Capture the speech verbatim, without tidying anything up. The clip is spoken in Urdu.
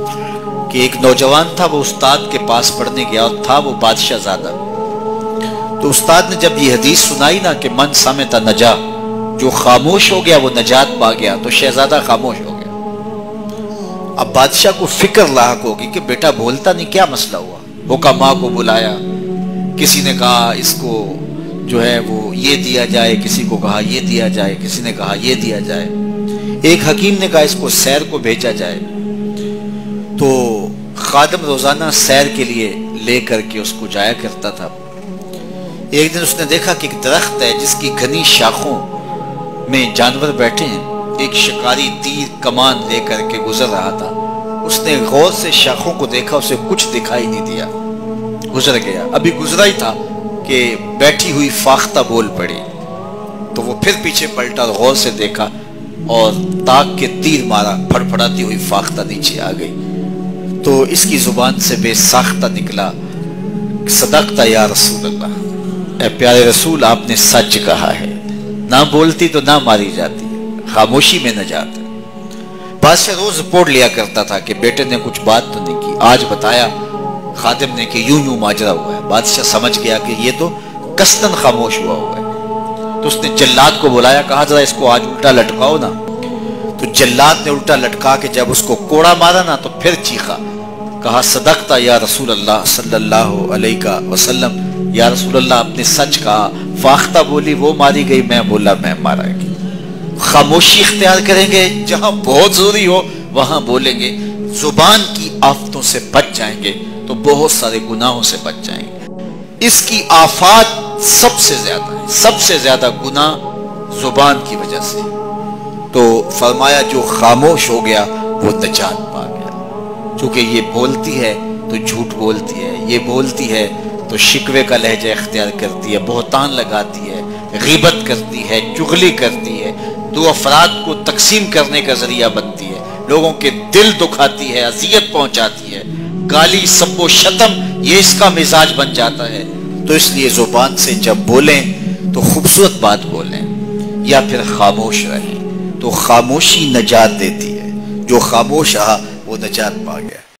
کہ ایک نوجوان تھا، وہ استاد کے پاس پڑھنے گیا اور تھا وہ بادشاہ زادہ۔ تو استاد نے جب یہ حدیث سنائی نا کہ من سمت نجا، جو خاموش ہو گیا وہ نجات پا گیا، تو شہزادہ خاموش ہو گیا۔ اب بادشاہ کو فکر لاحق ہوگی کہ بیٹا بولتا نہیں، کیا مسئلہ ہوا؟ حکماء کو بلایا، کسی نے کہا اس کو جو ہے وہ یہ دیا جائے، کسی کو کہا یہ دیا جائے، کسی نے کہا یہ دیا جائے، ایک حکیم نے کہا اس کو سیر کو بھیجا جائے۔ تو خادم روزانہ سیر کے لیے لے کر کے اس کو جایا کرتا تھا۔ ایک دن اس نے دیکھا کہ ایک درخت ہے جس کی گھنی شاخوں میں جانور بیٹھے ہیں، ایک شکاری تیر کمان لے کر کے گزر رہا تھا۔ اس نے غور سے شاخوں کو دیکھا، اسے کچھ دکھائی نہیں دیا، گزر گیا۔ ابھی گزرا ہی تھا کہ بیٹھی ہوئی فاختہ بول پڑی، تو وہ پھر پیچھے پلٹا اور غور سے دیکھا اور تاک کے تیر مارا، پھڑ پھڑاتی ہوئی فاختہ نیچے آ گئی۔ تو اس کی زبان سے بے ساختہ نکلا، صدقت یا رسول اللہ، اے پیارے رسول آپ نے سچ کہا ہے، نہ بولتی تو نہ ماری جاتی، خاموشی میں نجات ہے۔ بادشاہ روز رپورٹ لیا کرتا تھا کہ بیٹے نے کچھ بات تو نہیں کی، آج بتایا خادم نے کہ یوں یوں ماجرا ہوا ہے۔ بادشاہ سمجھ گیا کہ یہ تو قصداً خاموش ہوا ہوا ہے، تو اس نے جلاد کو بلایا، کہا ذرا اس کو آج الٹا لٹکاؤ نا۔ تو جلاد نے الٹا لٹکا کے جب اس کو کوڑا مارا نا تو پھر چیخا، کہا صدقت یا رسول اللہ صلی اللہ علیہ وسلم، یا رسول اللہ آپ نے سچ کہا، فاختہ بولی وہ ماری گئی، میں بولا میں مارا گئی۔ خاموشی اختیار کریں گے، جہاں بہت ضروری ہو وہاں بولیں گے، زبان کی آفتوں سے بچ جائیں گے تو بہت سارے گناہوں سے بچ جائیں گے۔ اس کی آفات سب سے زیادہ ہے، سب سے زیادہ گناہ زبان کی وجہ سے۔ تو فرمایا جو خاموش ہو گیا وہ نجات پا گیا، چونکہ یہ بولتی ہے تو جھوٹ بولتی ہے، یہ بولتی ہے تو شکوے کا لہجہ اختیار کرتی ہے، بہتان لگاتی ہے، غیبت کرتی ہے، چغلی کرتی ہے، دو افراد کو تقسیم کرنے کا ذریعہ بنتی ہے، لوگوں کے دل دکھاتی ہے، اذیت پہنچاتی ہے، گالی سب و شتم یہ اس کا مزاج بن جاتا ہے۔ تو اس لیے زبان سے جب بولیں تو خوبصورت بات بولیں یا پھر خاموش رہیں، تو خاموشی نجات دیتی ہے، جو خاموش رہا وہ نجات پا گیا۔